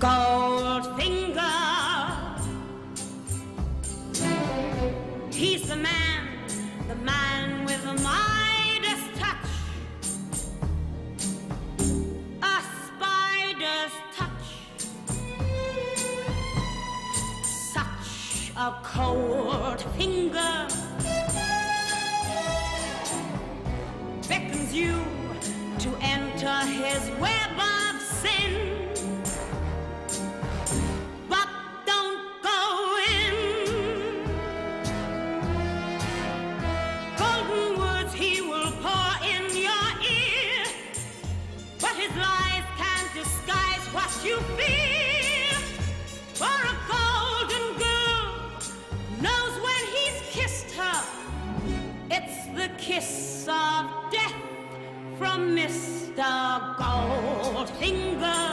Goldfinger. He's the man with the Midas touch, a spider's touch, such a cold finger beckons you to enter his web of sin. But don't go in. Golden words he will pour in your ear, but his lies can't disguise what you feel. For a golden girl knows when he's kissed her, it's the kiss of death from Mr. Goldfinger.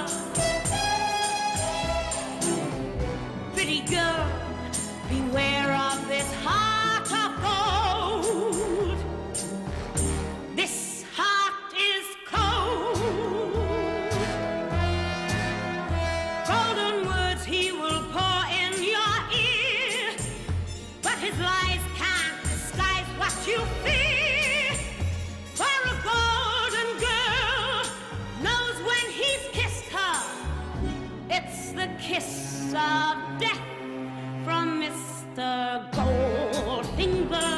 Pretty girl, beware of this heart of gold. This heart is cold. Golden words he will pour in your ear, but his lies can't disguise what you feel. For a golden girl knows when he's kissed her, it's the kiss of death from Mr. Goldfinger.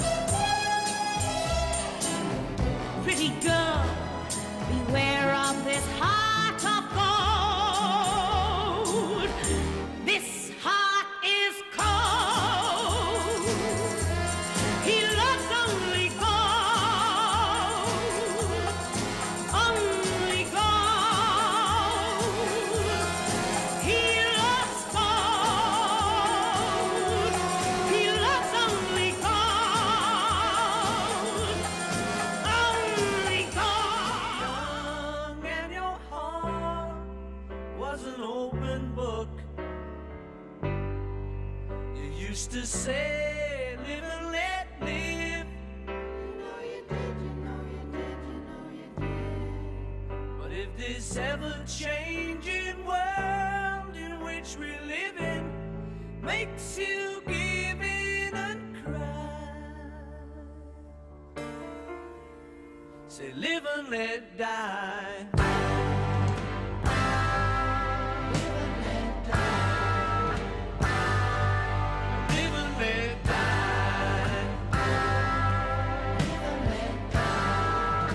Pretty girl, beware of this heart of gold. This heart is cold. He loves only gold, only gold. He loves gold. He loves only gold, only gold. Young and your heart was an open book. You used to say, live and let live. You know you did, you know you did, you know you did. But if this ever-changing world in which we live in makes you give in and cry, say live and let die. Live and let die. Live and let die. Live and let die.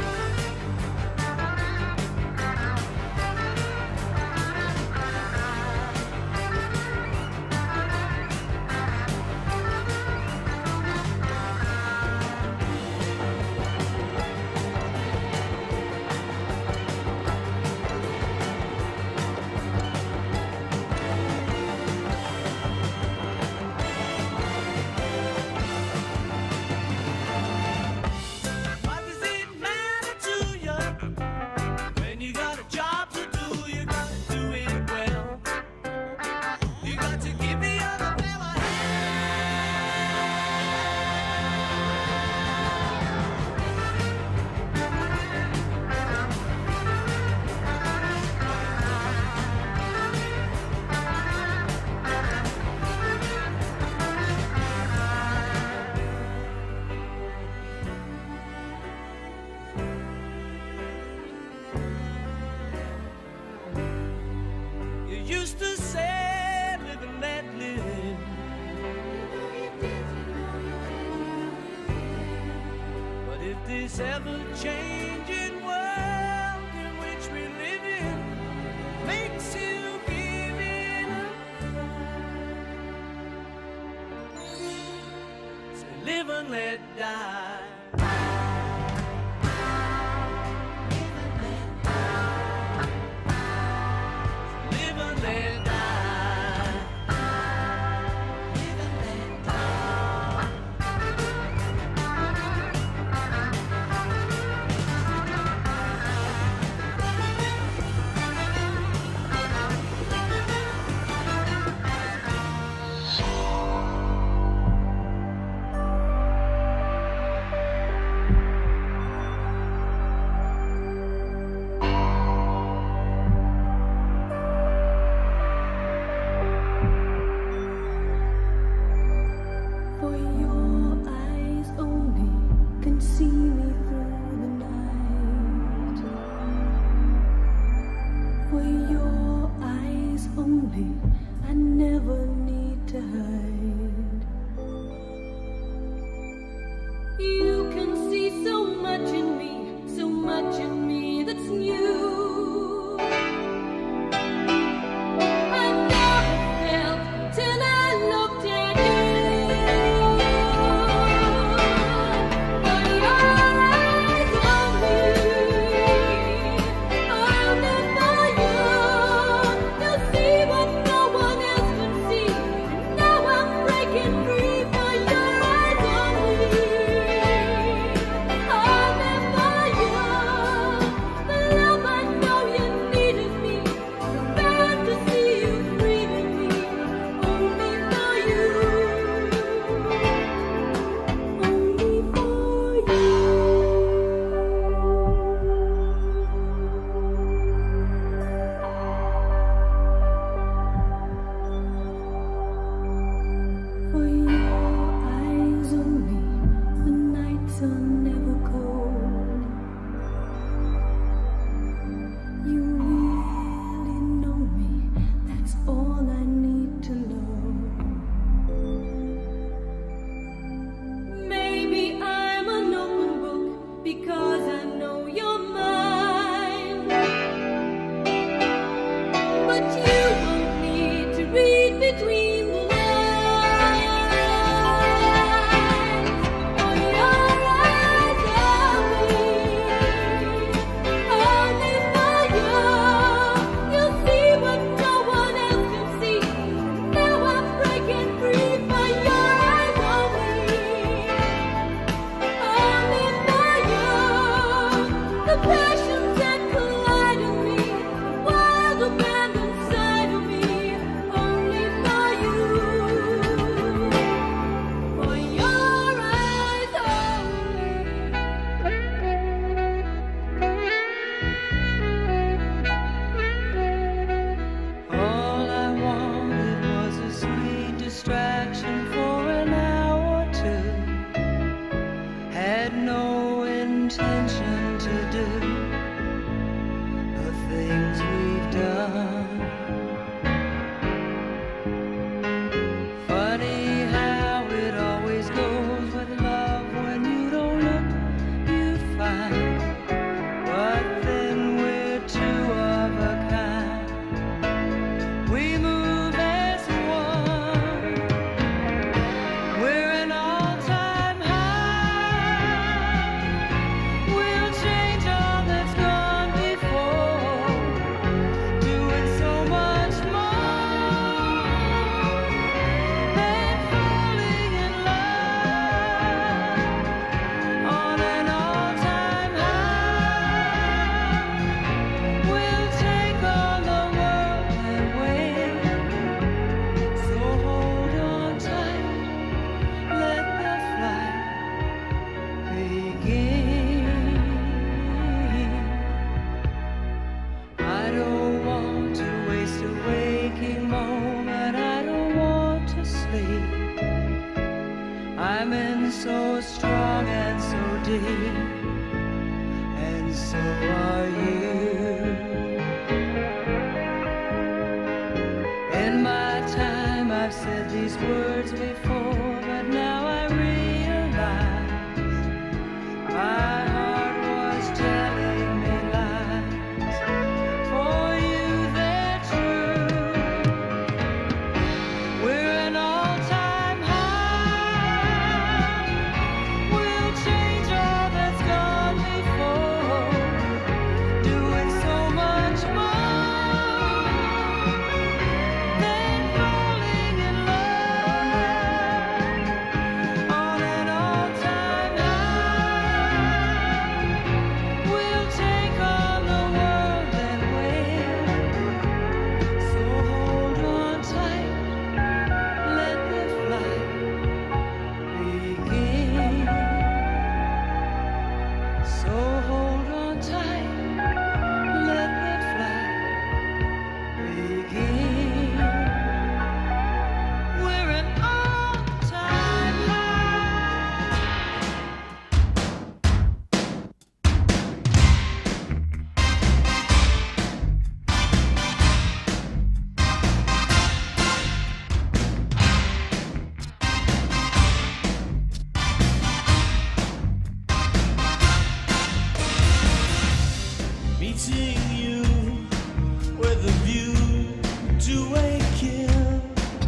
What does it matter to you when you got a job to do? You got to do it well. You got to give the other fella You used to say, live and let live. But if this ever-changing world in which we live in makes you give in and cry, say live and let die. Live and let die. Live and let die. I never need to hide. You can see so much in me that's new. I never felt till I looked at you. But your eyes on me, only for you. They'll see what no one else can see. And now I'm breaking free for your eyes on me. Only for you. The love I know you needed me. Bound to see you freeing me. Only for you. Only for you. For your eyes on me, the nights are never cold. You really know me, that's all I need to know. Maybe I'm an open book because I know you're mine. But you won't need to read between the lines. For your eyes on me, only for you. You'll see what no one else can see. Now I'm breaking free for your eyes on me. Only for you. The passions that collide in me, wild abandon inside of me. Only for you. For your eyes only. All I wanted was a sweet distraction for an hour or two. Had no intention to do the things we've done. Funny how it always goes with love. When you don't look, you find. But then we're two of a kind. We move as one. We're an all-time high. We'll change all that's gone before, doing so much more than falling in love on an all-time high. We'll take on the world and win. So hold on tight, let the flight begin. I don't want to waste a waking moment. I don't want to sleep. I'm in so strong and so deep, and so are you. In my time, I've said these words before, but now I realize my heart was telling me lies. For you, they're true. We're an all-time high. We'll change all that's gone before, meeting you with a view to a kill.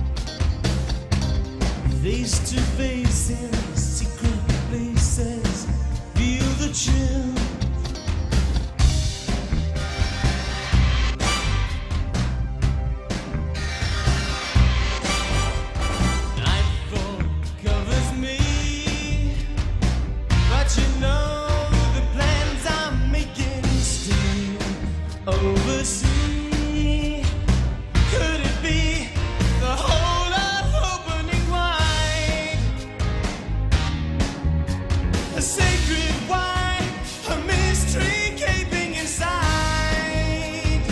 Face to face in secret places, feel the chill. Nightfall covers me, but you know the plans I'm making still oversee. Could it be the whole of opening wide? A sacred wine, a mystery gaping inside.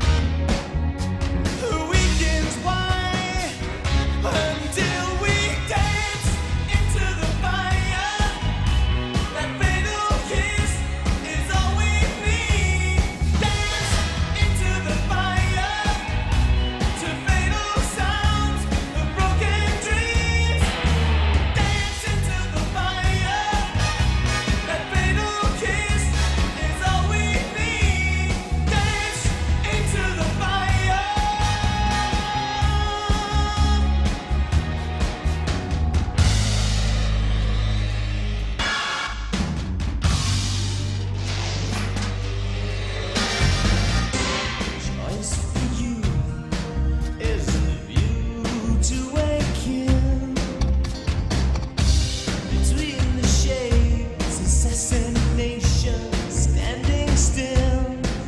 The weekends why until we dance into the fire. That fatal kiss is all we need. Dance into the fire to fatal sounds of broken dreams. Dance into the fire. That fatal kiss is all we need. Dance into the fire. Choice for you is the view to a kill. Between the shades, assassination, standing still.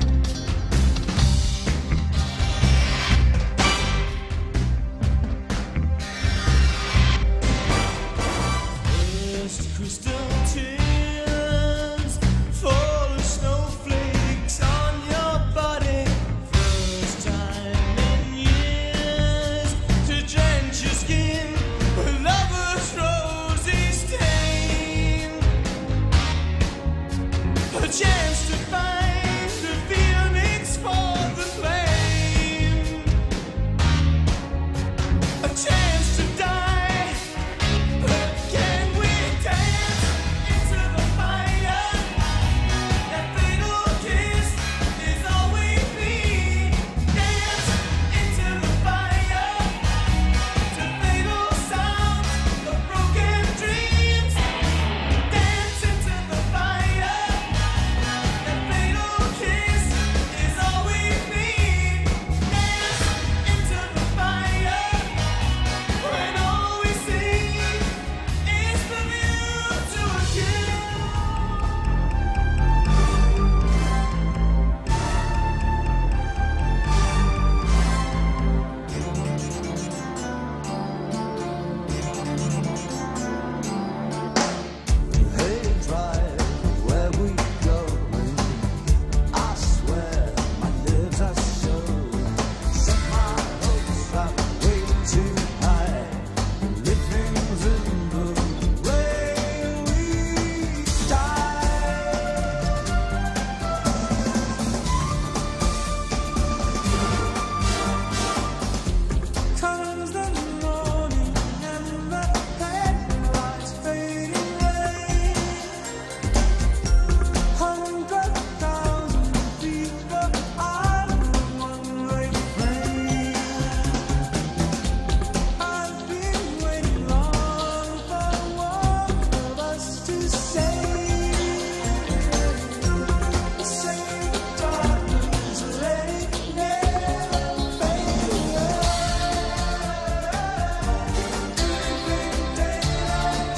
First crystal tears fall as snowflakes on your body. First time in years to drench your skin with lover's rosy stain. A chance to find the phoenix for the flame. A chance to die, but can we dance into the fire? That fatal kiss is all we need. Dance into the fire to fatal sounds of broken dreams. Dance into the fire. That fatal kiss is all we need. Dance into the fire when all we see is the view to a kill. Hey, drive, where we going? I swear my nerves are sore. Set my hopes up way too high. Living's in the way we die. Comes the morning and the headlights fading away. 100,000 people on one-way train. I've been waiting long for one of us to say the darkness, let it never fade away. Living daylight.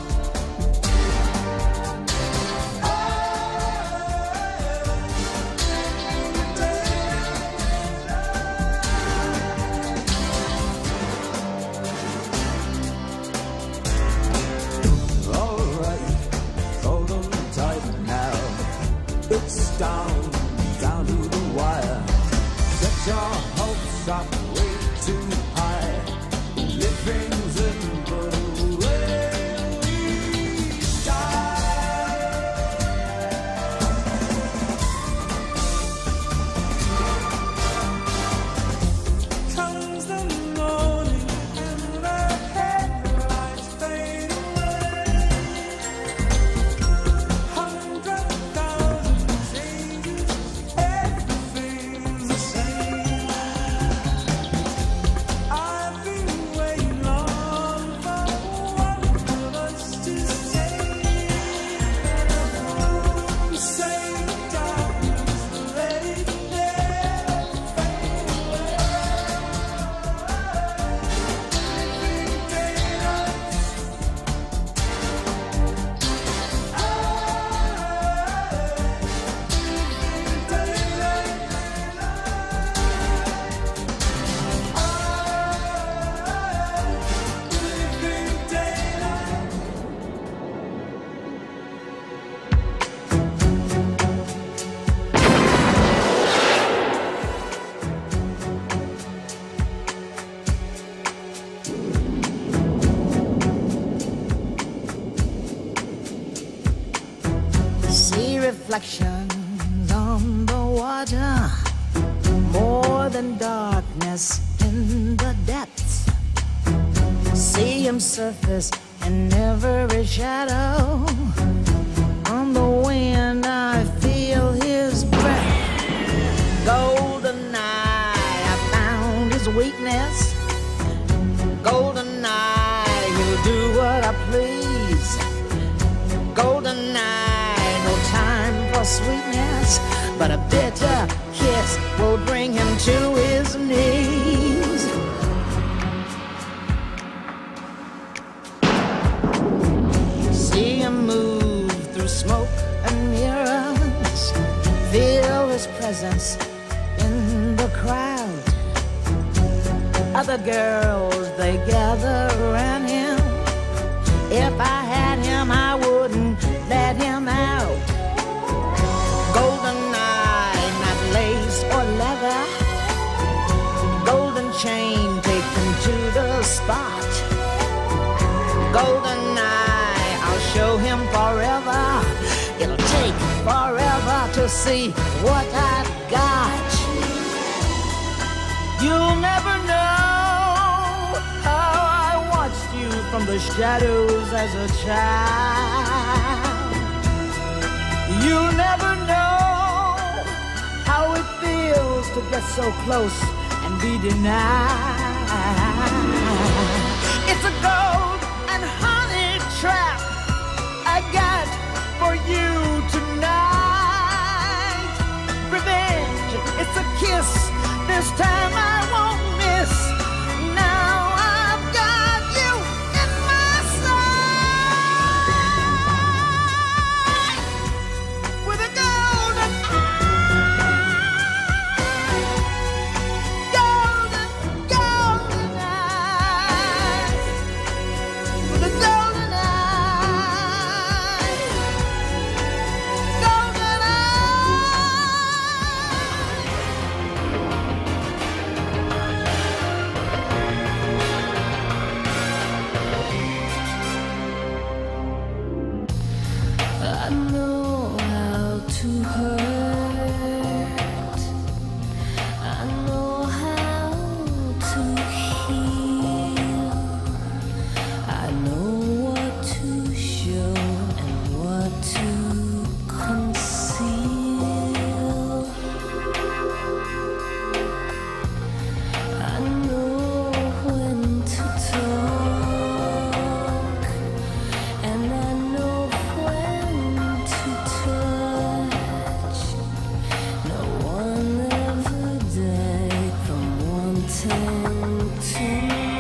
Alright, hold on tight now. It's down to the wire. Set your hopes up way too high. Living's in the way we die. Comes the morning and the headlights fade away. 100,000 changes reflections on the water, more than darkness in the depths. See him surface in every shadow. On the wind I feel his breath. Golden eye, I found his weakness. Golden eye, he'll do what I please. Golden eye, no time for sweetness, but a bitter kiss will bring him to his knees. See him move through smoke and mirrors, feel his presence in the crowd. Other girls, they gather around him. If I had him, I wouldn't let him out. Golden eye, not lace or leather. Golden chain, take him to the spot. Golden eye, I'll show him forever. It'll take forever to see what I've got. You'll never know how I watched you from the shadows as a child. You'll never know how it feels to get so close and be denied. It's a gold and honey trap I got for you tonight. Revenge, it's a kiss. This time I won't miss. Now I've got you in my sight. With a golden eye. Golden, golden eye. With a golden eye. Golden I know how to hurt. I know how to heal. I know what to show and what to conceal. I know when to talk, and I know when to touch. No one ever died from wanting too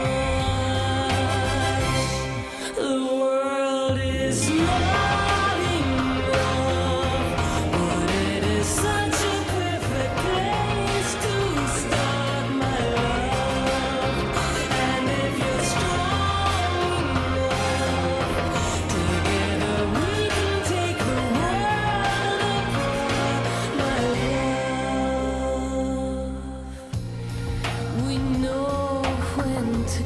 much. The world is not enough, but it is such a perfect place to start my love. And if you're strong enough, together we can take the world apart, my love. We know when to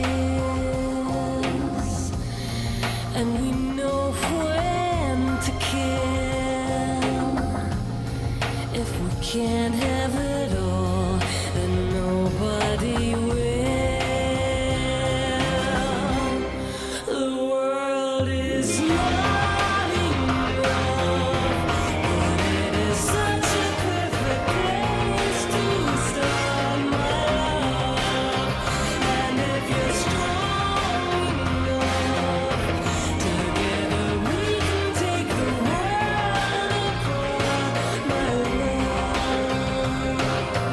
kiss, and we know when to kill. If we can't have it all, then nobody will. The world is not enough, but it is such a perfect place to start my love. And if you're strong enough, together we can take the world apart, my love.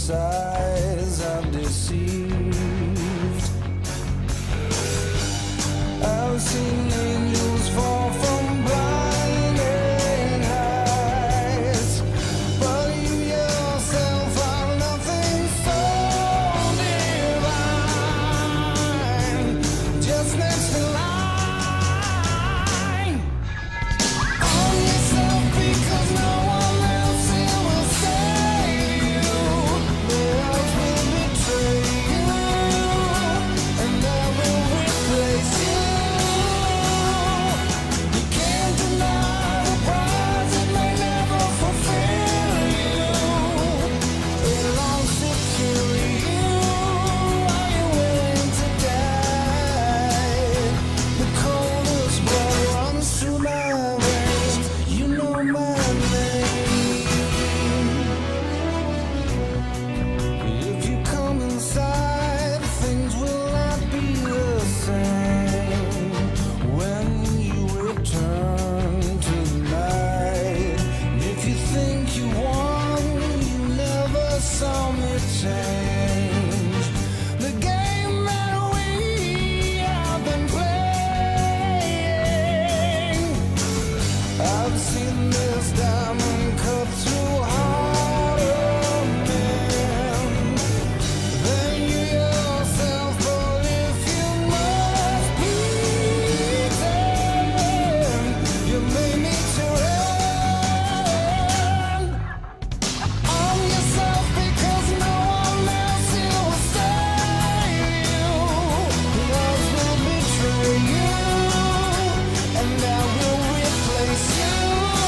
sighs I've deceived. I've seen angels fall from blinding heights, but you yourself are nothing so divine. Just next in line, own yourself because no one else here will save you. The odds will betray you, and I will replace you. You can't deny the prize, it may never fulfill you. It longs to kill you. Are you willing to die? The coldest blood runs through my veins. You know my name. If you come inside, things will not be the same. When you return tonight, if you think you won, you never saw me change. The game that we have been playing, I've seen this diamond cut through harder men than you yourself. But if you must pretend, you may need to end. Own yourself because no one else here will save you. Love will betray you, and I will replace you.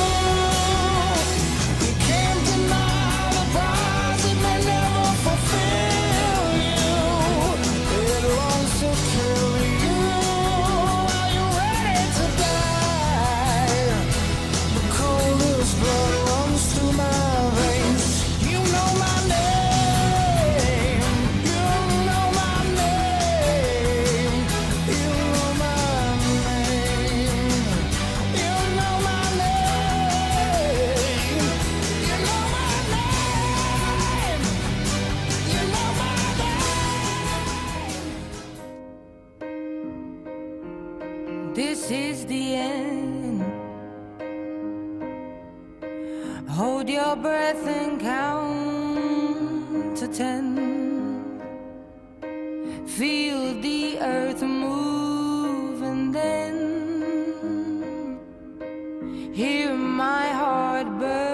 You can't deny the prize, it may never fulfill you. It longs to kill you. Are you ready to die? The coldest blood runs through my veins. You know my name. You know my name. You know my name. You know my name. You know my name. You know my name. This is the end. Hold your breath and count to 10. Feel the earth move and then hear my heart burn.